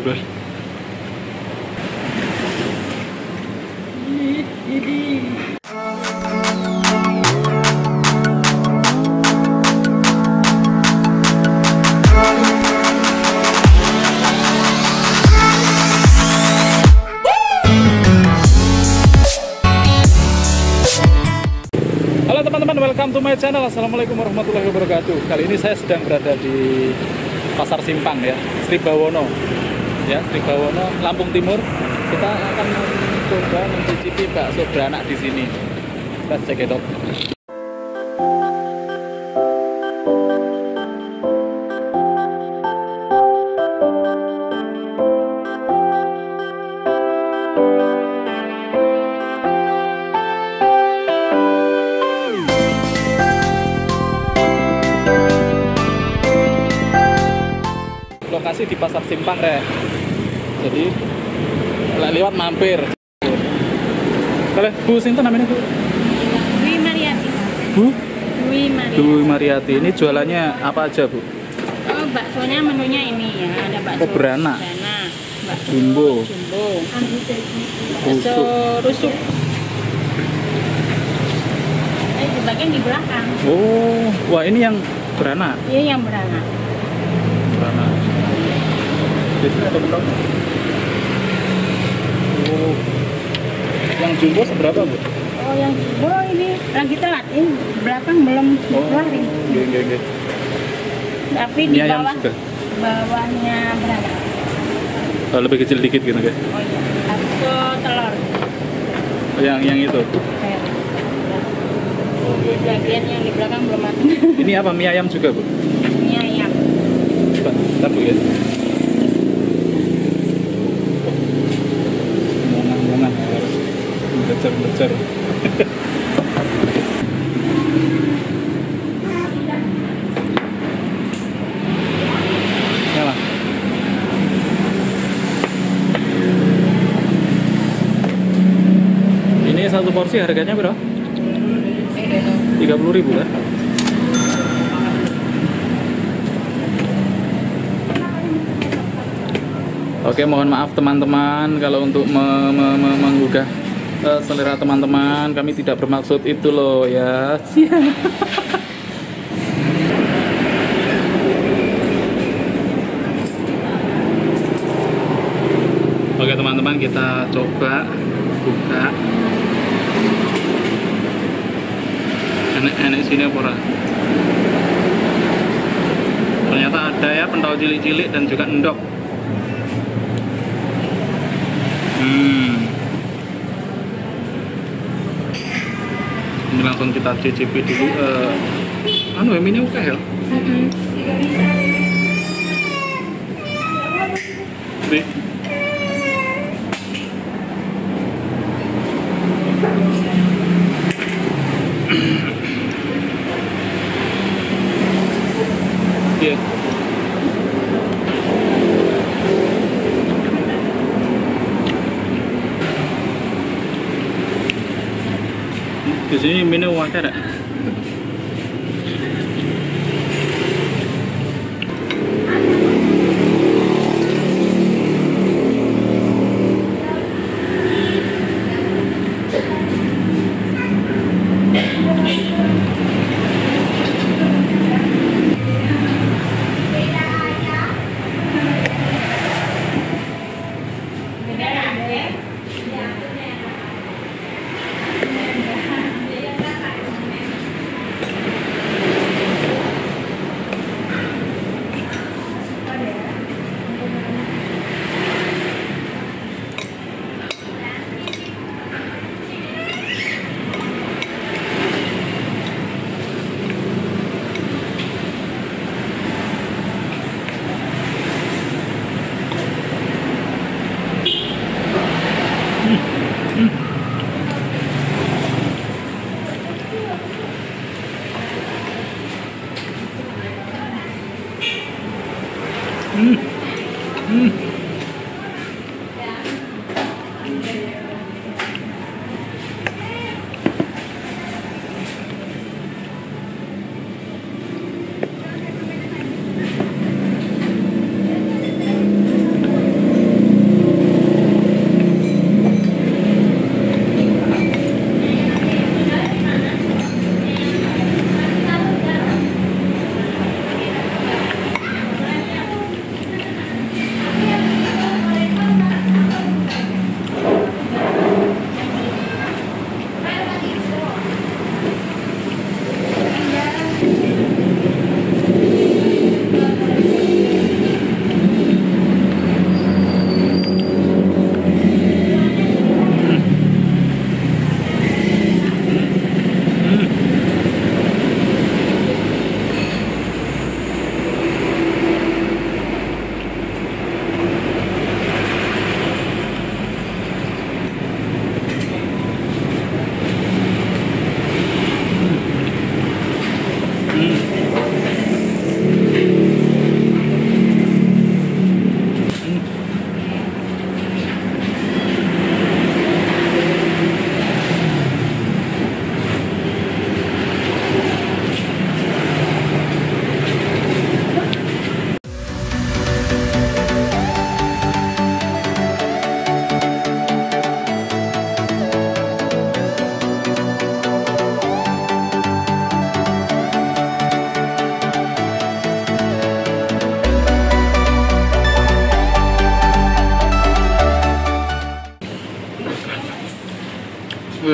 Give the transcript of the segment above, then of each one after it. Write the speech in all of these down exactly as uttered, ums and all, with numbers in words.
belas. Halo teman-teman, welcome to my channel. Assalamualaikum warahmatullahi wabarakatuh. Kali ini saya sedang berada di Pasar Simpang ya, Sri Bawono ya, Sri Bawono, Lampung Timur. Kita akan mencoba mencicipi bakso beranak di sini. Let's check it out. Lokasi di Pasar Simpang re. Jadi lewat mampir. Kalau Bu sinten namanya Bu? Dwi Mariati. Bu? Dwi Mariati. Dwi Mariati. Ini jualannya apa aja Bu? Oh, baksonya menunya ini ya, ada bakso Oh, beranak. beranak, bakso Jumbo. jumbo, bakso Rusuk. rusuk. Eh, di bagian di belakang. Oh, wah ini yang beranak. Iya yang beranak. Beranak. Jadi ada belum? Oh, yang jumbo seberapa Bu? Oh, yang jumbo ini lagi telat. Ini belakang belum Oh, lari. iya, iya, iya. Tapi di Mie ayam bawah juga? bawahnya beranak. Oh, lebih kecil dikit gitu guys. Oh iya, bakso telur. Oh, yang yang itu. Kayak. Oh, Di bagian yang di belakang belum matang. ini apa mie ayam juga Bu? Ini ayam. Coba, bentar Bu ya. Mongan-mongan harus mengejar-mengejar. Nyala. Ini satu porsi harganya berapa? tiga puluh ribu kan? Oke, mohon maaf teman-teman kalau untuk me me me menggugah uh, selera teman-teman, kami tidak bermaksud itu loh ya. Oke teman-teman, kita coba buka. Enak-enak sini apa ora? Ternyata ada ya pentol cilik-cilik dan juga endok. Hmm. Ini langsung kita cicipi dulu. Uh, anu ini oke ya? Bi. Iya. Di sini minum water.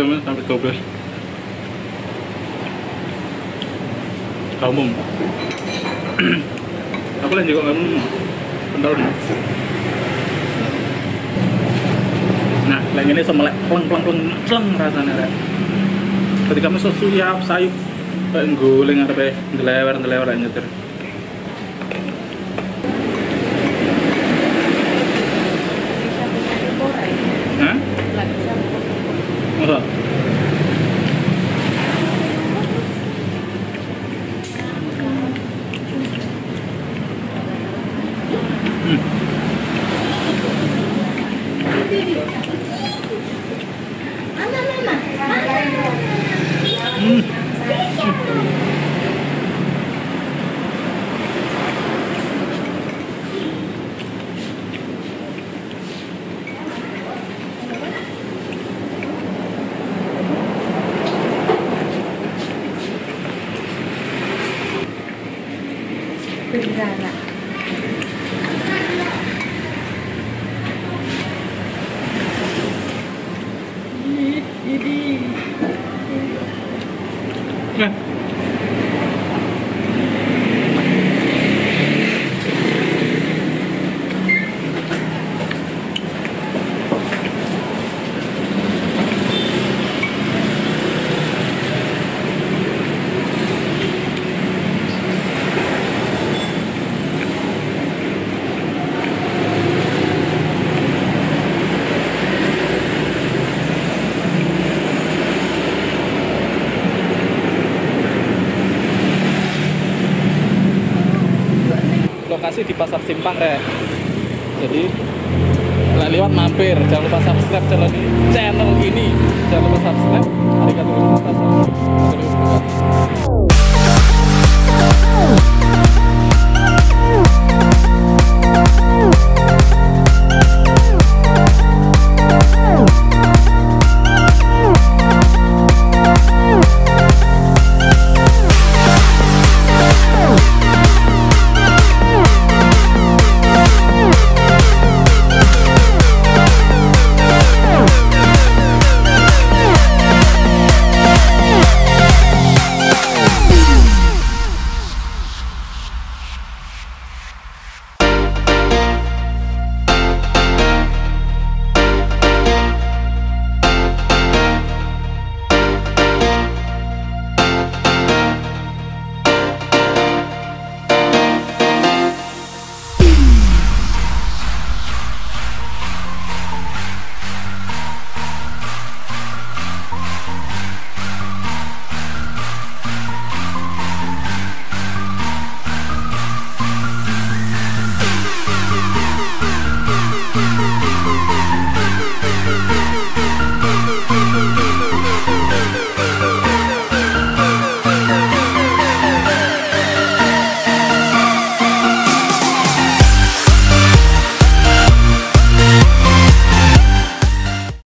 namanya sampai dua belas. Gak umum. Aku lagi kok kamu pentol. Nah, lagi ini semelek pleng pleng pleng pleng rasanya rek. Ketika kamu sesuyap sayup kayak guling apa ya, ngelewer ngelewer aja nyetir. Hah? Masa? Hmm. Bendera. Nah. Lokasi di Pasar Simpang Rek. Jadi lewat mampir, jangan lupa subscribe channel ini, channel ini, jangan lupa subscribe.